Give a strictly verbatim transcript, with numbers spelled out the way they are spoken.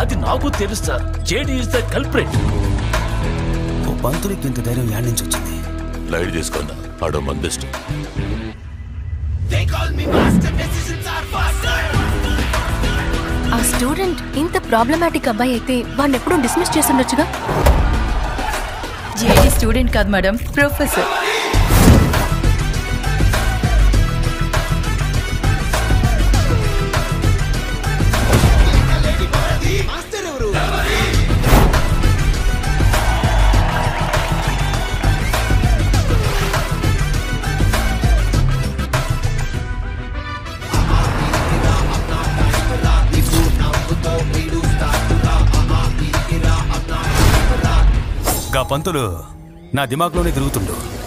అది నాకు తెలుసు sir. JD is the culprit. ఓ పంతులకి ఇంత ధైర్యం యాడ్ నుంచి వచ్చింది? లైట్ తీసుకున్నా ఆడో మందిష్టం. ఆ స్టూడెంట్ ఇంత ప్రాబ్లమాటిక్ అబ్బాయి అయితే వాడిని ఎప్పుడూ డిస్మిస్ చేసి ఉండొచ్చుగా. జేడీ స్టూడెంట్ కాదు మేడం, ప్రొఫెసర్. గా పంతులు నా దిమాగ్లోనే తిరుగుతుండు.